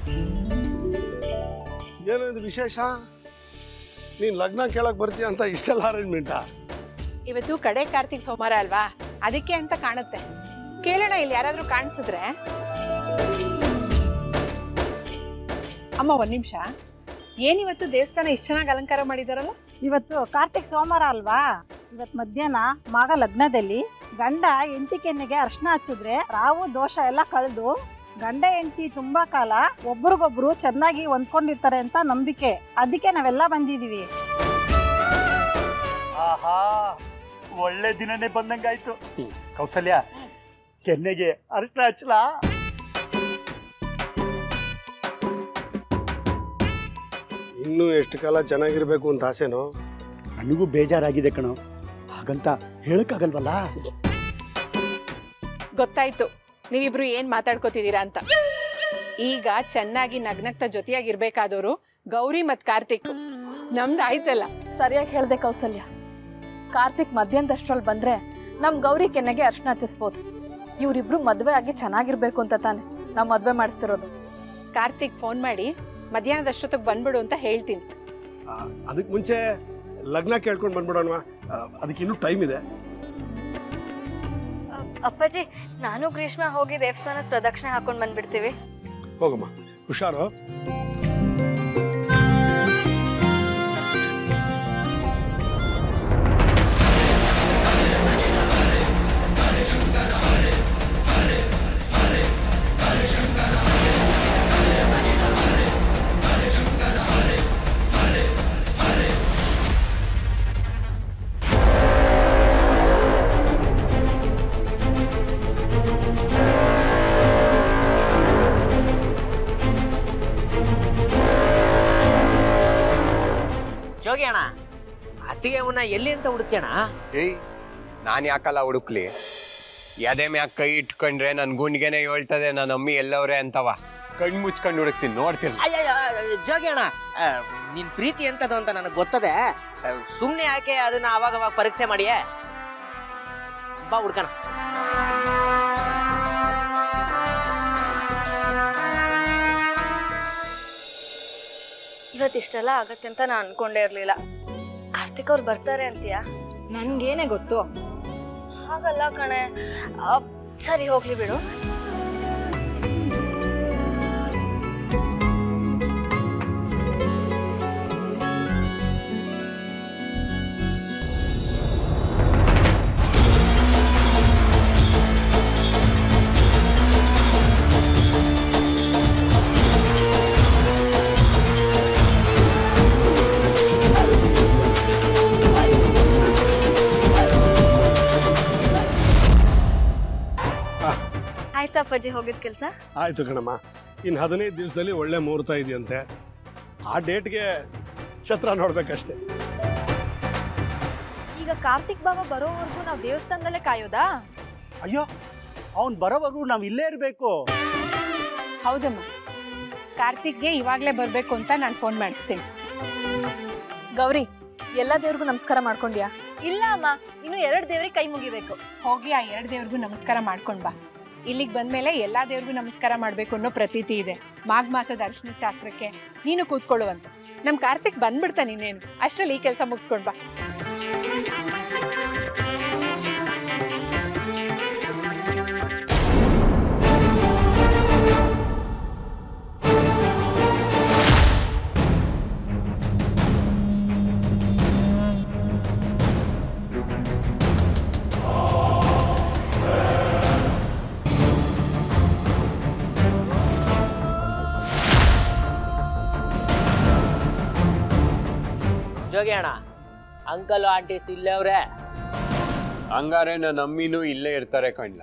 ಏನೋ ಇದು ವಿಶೇಷ? ನೀನು ಲಗ್ನ ಕೇಳಕ್ ಬರ್ತೀಯ ಅಂತ ಇಷ್ಟೆಲ್ಲ ಅರೇಂಜ್ಮೆಂಟಾ? ಇವತ್ತು ಕಡೆ ಕಾರ್ತಿಕ್ ಸೋಮವಾರ ಅಲ್ವಾ, ಅದಕ್ಕೆ ಅಂತ ಕಾಣುತ್ತೆ. ಕೇಳೋಣ, ಇಲ್ಲಿ ಯಾರಾದ್ರೂ ಕಾಣಿಸಿದ್ರೆ. ಅಮ್ಮ ಒಂದ್ ನಿಮಿಷ, ಏನಿವತ್ತು ದೇವಸ್ಥಾನ ಇಷ್ಟು ಚೆನ್ನಾಗಿ ಅಲಂಕಾರ ಮಾಡಿದಾರಲ್ಲ? ಇವತ್ತು ಕಾರ್ತಿಕ್ ಸೋಮವಾರ ಅಲ್ವಾ? ಇವತ್ತು ಮಧ್ಯಾಹ್ನ ಮಗ ಲಗ್ನದಲ್ಲಿ ಗಂಡ ಹೆಂಡತಿ ಕೆನ್ನೆಗೆ ಅರ್ಶನ ಹಚ್ಚಿದ್ರೆ ರಾವು ದೋಷ ಎಲ್ಲ ಕಳೆದು ಗಂಡ ಹೆಂಡತಿ ತುಂಬಾ ಕಾಲ ಒಬ್ರಿಗೊಬ್ರು ಚೆನ್ನಾಗಿ ಹೊಂದ್ಕೊಂಡಿರ್ತಾರೆ ಅಂತ ನಂಬಿಕೆ. ಅದಕ್ಕೆ ನಾವೆಲ್ಲ ಬಂದಿದೀವಿ. ಆಹಾ, ಒಳ್ಳೆ ದಿನನೇ ಬಂದಂಗಾಯ್ತು. ಕೌಸಲ್ಯ, ಕೆನ್ನೆಗೆ ಅರ್ಶನ ಹಚ್ಚಲಾ? ಇನ್ನೂ ಎಷ್ಟು ಕಾಲ ಚೆನ್ನಾಗಿರ್ಬೇಕು ಅಂತ ಆಸೆನೋ? ನನಗೂ ಬೇಜಾರಾಗಿದೆ ಕಣೋ, ಹಾಗಂತ ಹೇಳಕ್ಕಾಗಲ್ವಲ್ಲ. ಗೊತ್ತಾಯ್ತು ನೀವಿಬ್ರು ಏನ್ ಮಾತಾಡ್ಕೋತಿದ್ದೀರಾ ಅಂತ. ಈಗ ಚೆನ್ನಾಗಿ ನಗ್ನಗ್ತ ಜೊತೆಯಾಗಿರ್ಬೇಕಾದವರು ಗೌರಿ ಮತ್ ಕಾರ್ತಿಕ್. ನಮ್ದು ಆಯ್ತಲ್ಲ. ಸರಿಯಾಗಿ ಹೇಳ್ದೆ ಕೌಸಲ್ಯ. ಕಾರ್ತಿಕ್ ಮಧ್ಯಾಹ್ನದಷ್ಟ್ರಲ್ಲಿ ಬಂದ್ರೆ ನಮ್ ಗೌರಿ ಕೆನ್ನೆಗೆ ಅರ್ಶನ ಹಚ್ಚಿಸ್ಬೋದು. ಇವ್ರಿಬ್ರು ಮದ್ವೆ ಆಗಿ ಚೆನ್ನಾಗಿರ್ಬೇಕು ಅಂತ ತಾನೆ ನಾವ್ ಮದ್ವೆ ಮಾಡಿಸ್ತಿರೋದು. ಕಾರ್ತಿಕ್ ಫೋನ್ ಮಾಡಿ ಮಧ್ಯಾಹ್ನದಷ್ಟೊತ್ತಿಗೆ ಬಂದ್ಬಿಡು ಅಂತ ಹೇಳ್ತೀನಿ. ಅದಕ್ಕೆ ಮುಂಚೆ ಲಗ್ನ ಕೇಳ್ಕೊಂಡು ಬಂದ್ಬಿಡೋಣ, ಅದಕ್ಕೆ ಇನ್ನೂ ಟೈಮ್ ಇದೆ. ಅಪ್ಪಾಜಿ, ನಾನು ಗ್ರೀಷ್ಮ ಹೋಗಿ ದೇವಸ್ಥಾನದ ಪ್ರದಕ್ಷಿಣೆ ಹಾಕೊಂಡು ಬಂದ್ಬಿಡ್ತೀವಿ. ಹೋಗಮ್ಮ, ಹುಷಾರು. ಜೋಗಿ ಅಣ್ಣ, ಅತ್ತಿಗೆ ಅವನ್ನ ಎಲ್ಲಿ ಅಂತ ಹುಡುಕ್ತೇಣ? ಏಯ್, ನಾನು ಯಾಕಲ್ಲ ಹುಡುಕ್ಲಿ? ಯಾವ್ದೇ ಮ್ಯಾಗ ಕೈ ಇಟ್ಕೊಂಡ್ರೆ ನನ್ ಗುಂಡ್ಗೆನೆ ಹೇಳ್ತದೆ ನನ್ನ ಅಮ್ಮಿ ಎಲ್ಲವ್ರೆ ಅಂತವ. ಕಣ್ ಮುಚ್ಕೊಂಡು ಹುಡುಕ್ತೀನಿ, ನೋಡ್ತೀನಿ. ಜೋಗಿ ಅಣ್ಣ, ನಿನ್ ಪ್ರೀತಿ ಎಂತದು ಅಂತ ನನಗೆ ಗೊತ್ತದೆ. ಸುಮ್ನೆ ಯಾಕೆ ಅದನ್ನ ಅವಾಗ ಪರೀಕ್ಷೆ ಮಾಡಿಯೇ? ಬಾ ಹುಡ್ಕಣ. ಇವತ್ತಿಷ್ಟೆಲ್ಲ ಆಗತ್ತೆ ಅಂತ ನಾನು ಅನ್ಕೊಂಡೇ ಇರ್ಲಿಲ್ಲ. ಕಾರ್ತಿಕ್ ಅವ್ರು ಬರ್ತಾರೆ ಅಂತೀಯಾ? ನನ್ಗೇನೆ ಗೊತ್ತು. ಹಾಗಲ್ಲ ಕಣೆ. ಸರಿ, ಹೋಗ್ಲಿ ಬಿಡು. ಆಯ್ತಪ್ಪಾಜಿ, ಹೋಗಿದ್ ಕೆಲ್ಸ ಆಯ್ತು ಕಣಮ್ಮ. ಇನ್ನು 15 ದಿವಸದಲ್ಲಿ ಒಳ್ಳೆ ಮುಹೂರ್ತ ಇದೆಯಂತೆ. ಆ ಡೇಟ್ಗೆ ಛತ್ರ ನೋಡ್ಬೇಕಷ್ಟೇ. ಈಗ ಕಾರ್ತಿಕ್ ಬಾಬಾ ಬರೋವರೆಗೂ ನಾವು ದೇವಸ್ಥಾನದಲ್ಲೇ ಕಾಯೋದಾ? ಅಯ್ಯೋ, ಅವನ್ ಬರೋವರೆಗೂ ನಾವ್ ಇಲ್ಲೇ ಇರ್ಬೇಕು. ಹೌದಮ್ಮ, ಕಾರ್ತಿಕ್ಗೆ ಇವಾಗ್ಲೇ ಬರ್ಬೇಕು ಅಂತ ನಾನು ಫೋನ್ ಮಾಡಿಸ್ತೇನೆ. ಗೌರಿ, ಎಲ್ಲ ದೇವ್ರಿಗೂ ನಮಸ್ಕಾರ ಮಾಡ್ಕೊಂಡ್ಯಾ? ಇಲ್ಲ ಅಮ್ಮ, ಇನ್ನು 2 ದೇವ್ರಿಗೆ ಕೈ ಮುಗಿಬೇಕು. ಹೋಗಿ ಆ 2 ದೇವ್ರಿಗೂ ನಮಸ್ಕಾರ ಮಾಡ್ಕೊಂಡ್ ಬಾ. ಇಲ್ಲಿಗೆ ಬಂದ್ಮೇಲೆ ಎಲ್ಲಾ ದೇವ್ರಿಗೂ ನಮಸ್ಕಾರ ಮಾಡ್ಬೇಕು ಅನ್ನೋ ಪ್ರತೀತಿ ಇದೆ. ಮಾಘ ಮಾಸದ ಅರಿಶಿನ ಶಾಸ್ತ್ರಕ್ಕೆ ನೀನು ಕೂತ್ಕೊಳ್ಳುವಂತ. ನಮ್ ಕಾರ್ತಿಕ್ ಬಂದ್ಬಿಡ್ತಾನೆ, ಇನ್ನೇನು ಅಷ್ಟ್ರಲ್ಲಿ ಈ ಕೆಲಸ ಮುಗಿಸ್ಕೊಂಡ್ ಬಾ. ಜೋಗಿ ಅಣ್ಣ, ಅಂಕಲ್ ಆಂಟೀಸ್ ಇಲ್ಲೇ ಅವ್ರೆ. ಹಂಗಾರೆ ನನ್ನ ಅಮ್ಮಿನೂ ಇಲ್ಲೇ ಇರ್ತಾರೆ ಕಣ್ಲ.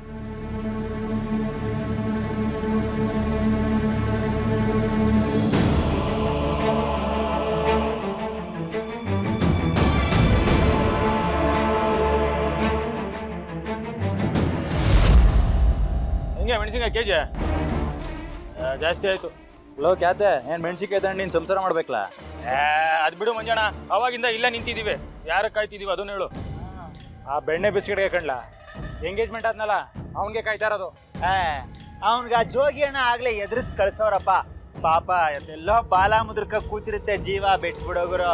ಹೆಂಗೆ ಮೆಣಸಿನ್ಕಾಯಿ ಕೆಜಿ ಜಾಸ್ತಿ ಆಯ್ತು. ಲೋ ಕ್ಯಾತೆ, ಏನ್ ಮೆಣಸಿನ್ಕಾಯಿ ತಂದು ನೀನು ಸಂಸಾರ ಮಾಡ್ಬೇಕಲ್ಲ? ಅದು ಬಿಡು ಮಂಜಣ್ಣ, ಅವಾಗಿಂದ ಇಲ್ಲ ನಿಂತಿದ್ದೀವಿ. ಯಾರ ಕಾಯ್ತಿದೀವಿ ಅದನ್ನ ಹೇಳು. ಆ ಬೆಣ್ಣೆ ಬಿಸ್ಕೆಟ್ಗೆ ಕಣ್ಲ ಎಂಗೇಜ್ಮೆಂಟ್ ಆದ್ನಲ್ಲ, ಅವನಿಗೆ ಕಾಯ್ತಾ ಇರೋದು. ಅವನ್ಗ ಜೋಗಿ ಅಣ್ಣ ಆಗ್ಲೇ ಎದುರಿಸ್ ಕಳ್ಸೋರಪ್ಪ. ಪಾಪ ಎಲ್ಲೋ ಬಾಲ ಮುದ್ರಕ ಕೂತಿರುತ್ತೆ ಜೀವ, ಬಿಟ್ಬಿಡೋಗುರು.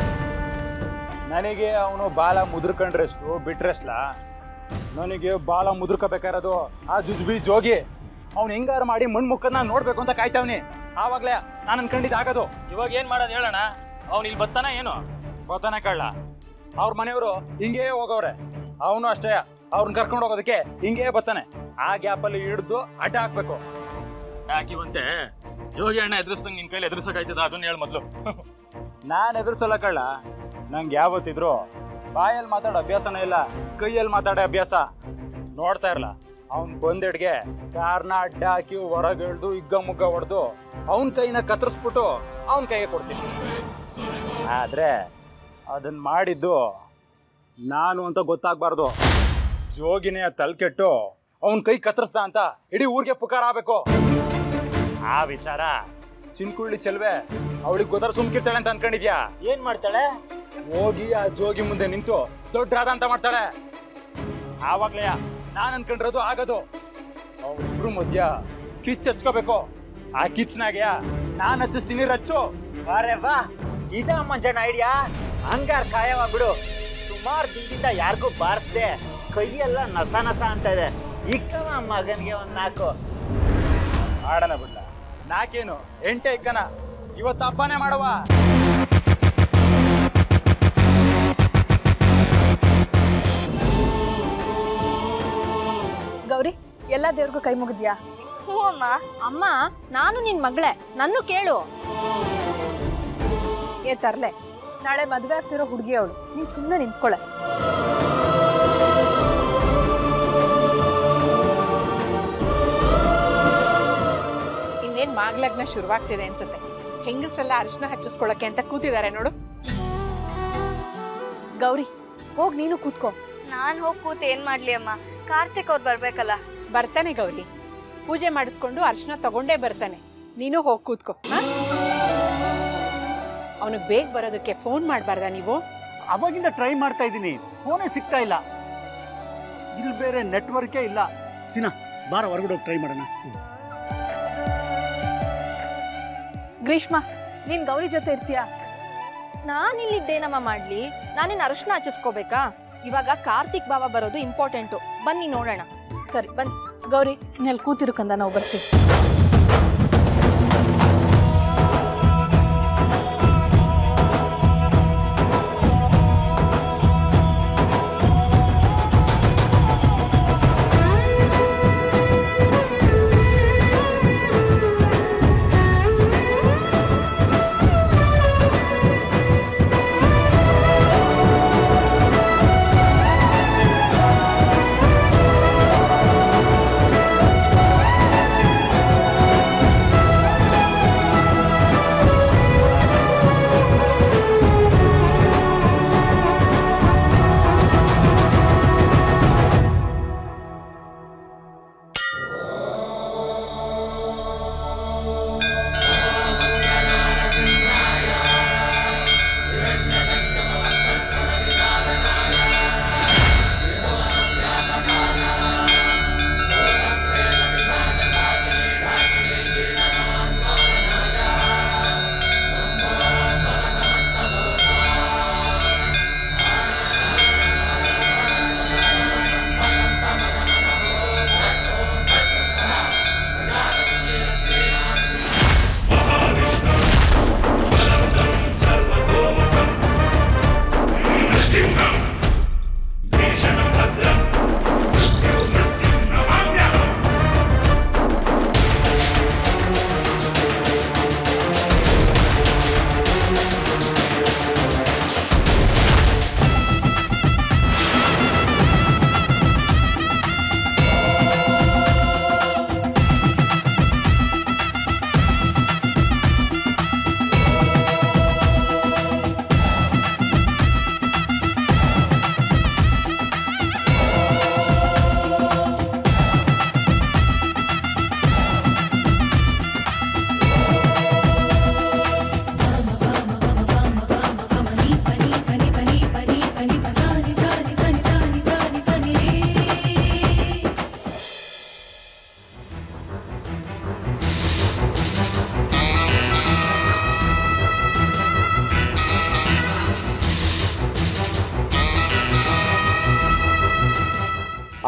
ನನಗೆ ಅವನು ಬಾಲ ಮುದ್ರಕೊಂಡ್ರೆಷ್ಟು ಬಿಟ್ರೆಸ್ಲ, ನನಗೆ ಬಾಲ ಮುದ್ರಕೋಬೇಕಾರದು ಆ ಜುಜ್ಬಿ ಜೋಗಿ. ಅವ್ನು ಹೆಂಗಾರು ಮಾಡಿ ಮಣ್ಣು ಮುಖನ ನೋಡ್ಬೇಕು ಅಂತ ಕಾಯ್ತಾವ್ನಿ. ಆವಾಗ್ಲೇ ನಾನು ಅನ್ಕೊಂಡಿದ್ದು ಆಗೋದು. ಇವಾಗ ಏನ್ ಮಾಡೋದು ಹೇಳೋಣ? ಅವ್ನು ಇಲ್ಲಿ ಬರ್ತಾನ ಏನು? ಬರ್ತಾನೆ ಕಳ್ಳ. ಅವ್ರ ಮನೆಯವರು ಹಿಂಗೇ ಹೋಗವ್ರೆ. ಅವನು ಅಷ್ಟೇ, ಅವ್ರನ್ನ ಕರ್ಕೊಂಡು ಹೋಗೋದಕ್ಕೆ ಹಿಂಗೇ ಬರ್ತಾನೆ. ಆ ಗ್ಯಾಪಲ್ಲಿ ಹಿಡ್ದು ಅಡ್ಡ ಹಾಕ್ಬೇಕು. ಯಾಕಿವಂತೆ ಜೋಗಿ ಅಣ್ಣ ಎದುರಿಸ್ದಂಗೆ ನಿನ್ ಕೈಲಿ ಎದುರಿಸಕ್ಕಾಯ್ತದ? ಅದನ್ನ ಹೇಳ ಮೊದ್ಲು. ನಾನು ಎದುರಿಸಲ್ಲ ಕಳ್ಳ. ನಂಗೆ ಯಾವತ್ತಿದ್ರು ಬಾಯಲ್ಲಿ ಮಾತಾಡೋ ಅಭ್ಯಾಸನೇ ಇಲ್ಲ, ಕೈಯಲ್ಲಿ ಮಾತಾಡೋ ಅಭ್ಯಾಸ. ನೋಡ್ತಾ ಇರಲ್ಲ, ಅವ್ನು ಬಂದೆಡ್ಗೆ ಕಾರ್ನ ಅಡ್ಡ ಹಾಕಿ ಹೊರಗೆ ಎಳ್ದು ಹಿಗ್ಗ ಮುಗ್ಗ ಹೊಡೆದು ಅವನ ಕೈನ ಕತ್ತರಿಸ್ಬಿಟ್ಟು ಅವನ ಕೈಗೆ ಕೊಡ್ತೀನಿ. ಆದ್ರೆ ಅದನ್ನ ಮಾಡಿದ್ದು ನಾನು ಅಂತ ಗೊತ್ತಾಗ್ಬಾರ್ದು. ಜೋಗಿನೇ ತಲೆ ಕೆಟ್ಟು ಅವನ ಕೈ ಕತ್ತರಿಸ್ದ ಅಂತ ಇಡೀ ಊರಿಗೆ ಪುಕಾರ ಆಗ್ಬೇಕು. ಆ ವಿಚಾರ ಚಿನ್ಕುಳ್ಳಿ ಚೆಲ್ವೆ ಅವಳಿಗೆ ಗೊತ್ತಾರ ಸುಮ್ಕಿರ್ತಾಳೆ ಅಂತ ಅನ್ಕೊಂಡಿದ್ಯಾ? ಏನ್ ಮಾಡ್ತಾಳೆ? ಹೋಗಿ ಆ ಜೋಗಿ ಮುಂದೆ ನಿಂತು ದೊಡ್ಡ ರಾಧ ಅಂತ ಮಾಡ್ತಾಳೆ. ಆವಾಗ್ಲೇ ನಾನ್ ಅನ್ಕೊಂಡಿರೋದು ಆಗೋದು. ಅವ್ರಿಬ್ರು ಮಧ್ಯ ಕಿಚ್ ಹಚ್ಕೋಬೇಕು. ಆ ಕಿಚ್ನಾಗ್ಯ ನಾನ್ ಹಚ್ಚಿಸ್ತೀನಿ ರಚ್ಚು. ಅರೆ ವಾ, ಇದ ಮಂಜಣ್ಣ ಐಡಿಯಾ. ಹಂಗಾರ್ ಕಾಯವ ಬಿಡು. ಸುಮಾರು ದಿನದಿಂದ ಯಾರಿಗೂ ಬಾರ್ಸ್ದೆ, ಕೈಯೆಲ್ಲ ನಸ ನಸ ಅಂತ ಇದೆ. ಇಕ್ಕವ ಮಗನ್ಗೆ ಒಂದ್ 4 ಆಡನ ಬಿಡ್ಲ. 4 8 ಇಕ್ಕನ. ಇವತ್ತು ಹಬ್ಬನೇ ಮಾಡವ. ಗೌರಿ, ಎಲ್ಲ ದೇವ್ರಿಗೂ ಕೈ ಮುಗಿದ್ಯಾ? ಹ್ಞೂ ಅಮ್ಮ. ಅಮ್ಮ, ನಾನು ನಿನ್ ಮಗಳೇ, ನನ್ನೂ ಕೇಳು. ಏ ತರ್ಲೆ, ನಾಳೆ ಮದುವೆ ಆಗ್ತಿರೋ ಹುಡುಗಿ ಅವಳು. ನೀನ್ ಸುಮ್ಮನೆ ನಿಂತ್ಕೊಳೆ. ಇನ್ನೇನ್ ಮಾಗ್ಲಗ್ನ ಶುರುವಾಗ್ತಿದೆ ಅನ್ಸುತ್ತೆ. ಹೆಂಗಸ್ರೆಲ್ಲ ಅರಿಶಿನ ಹಚ್ಚಿಸ್ಕೊಳಕ್ಕೆ ಅಂತ ಕೂತಿದ್ದಾರೆ ನೋಡು. ಗೌರಿ, ಹೋಗ್ ನೀನು ಕೂತ್ಕೋ. ನಾನ್ ಹೋಗಿ ಕೂತ್ ಏನ್ ಮಾಡ್ಲಿ ಅಮ್ಮ? ಕಾರ್ತಿಕ್ ಅವ್ರು ಬರ್ಬೇಕಲ್ಲ. ಬರ್ತಾನೆ ಗೌರಿ, ಪೂಜೆ ಮಾಡಿಸ್ಕೊಂಡು ಅರಿಶಿನ ತಗೊಂಡೇ ಬರ್ತಾನೆ. ನೀನು ಹೋಗಿ ಕೂತ್ಕೋ. ಅವನಿಗೆ ಬೇಗ ಬರೋದಕ್ಕೆ ಫೋನ್ ಮಾಡಬಾರ್ದ ನೀವು? ಅವಾಗಿಂದ ಟ್ರೈ ಮಾಡ್ತಾ ಇದ್ದೀನಿ, ಫೋನೇ ಸಿಗ್ತಾ ಇಲ್ಲ. ಇಲ್ಲಿ ಬೇರೆ ನೆಟ್ವರ್ಕೇ ಇಲ್ಲ. ಸಿನಾ ಬಾರ ಹೊರಗಡೆ ಹೋಗಿ ಟ್ರೈ ಮಾಡೋಣ. ಗ್ರೀಷ್ಮ, ನೀನ್ ಗೌರಿ ಜೊತೆ ಇರ್ತೀಯಾ? ನಾನಿಲ್ಲಿದ್ದೇನಮ್ಮ ಮಾಡ್ಲಿ? ನಾನೇನು ಅರಿಶಿನ ಹಚ್ಚಿಸ್ಕೋಬೇಕಾ? ಇವಾಗ ಕಾರ್ತಿಕ್ ಬಾವ ಬರೋದು ಇಂಪಾರ್ಟೆಂಟು. ಬನ್ನಿ ನೋಡೋಣ. ಸರಿ ಬನ್ನಿ. ಗೌರಿ, ನೀಲ್ಲಿ ಕೂತಿರುಕಂದ ನಾವು ಬರ್ತೀವಿ.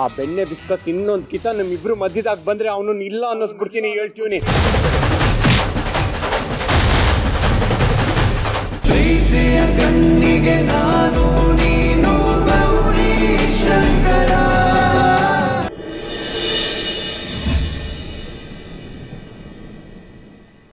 ಆ ಬೆಣ್ಣೆ ಬಿಸ್ಕತ್ ಇನ್ನೊಂದು ಕಿತ ನಮ್ಮಿಬ್ರು ಮಧ್ಯದಾಗ ಬಂದ್ರೆ ಅವನು ಇಲ್ಲ ಅನ್ನಿಸ್ಬಿಡ್ತೀನಿ, ಹೇಳ್ತೀವಿ. ಪ್ರೀತಿಯ ಕಣ್ಣಿಗೆ ನಾನು